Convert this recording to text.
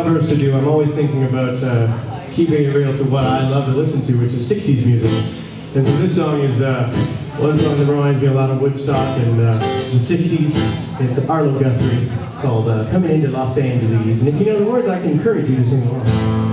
covers to do, I'm always thinking about keeping it real to what I love to listen to, which is 60s music. And so this song is one song that reminds me a lot of Woodstock and the 60s. It's Arlo Guthrie. It's called Coming Into Los Angeles. And if you know the words, I can encourage you to sing along.